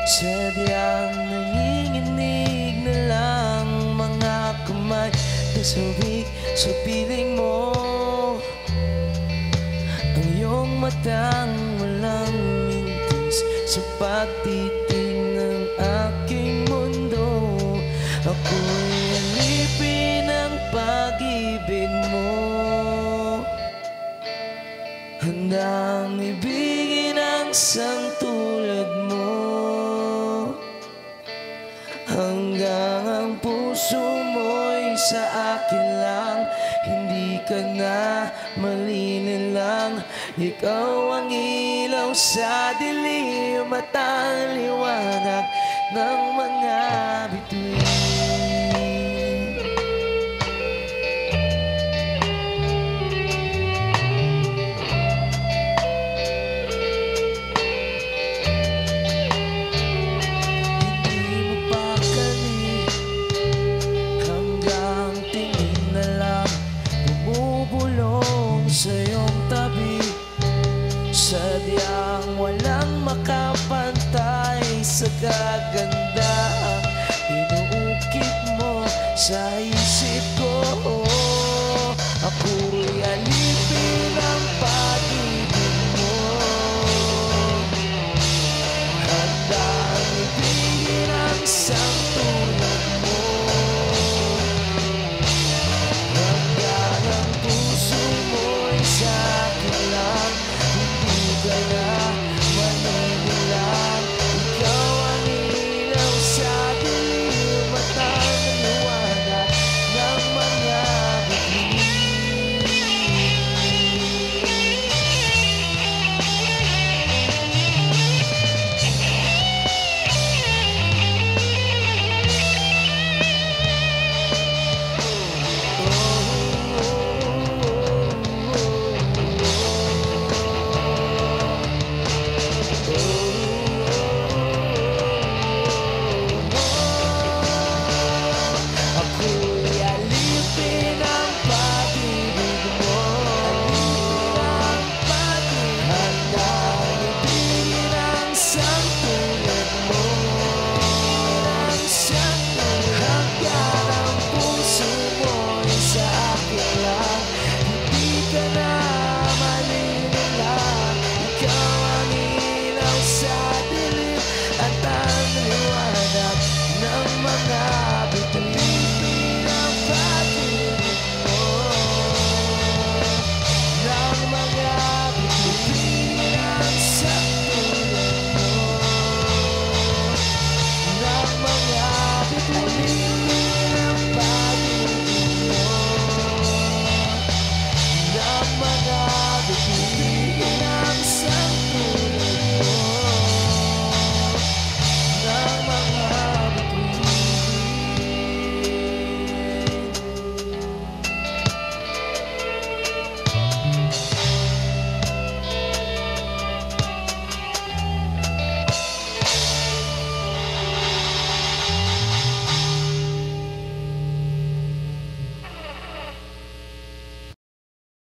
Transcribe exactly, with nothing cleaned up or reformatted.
Sadyang nanginginig na lang mga kamay na sabik sa piling mo. Ang iyong matang walang mintis sa pagtitig ng aking mundo. Ako'y alipin ng pag-ibig mo, handang ibigin ang santulad mo, hanggang ang puso mo'y sa akin lang. Hindi ka na malinilang, ikaw ang ilaw sa dilim at ang liwanag ng mga bituin. Sa iyong tabi, sadyang walang makapantay sa kaganda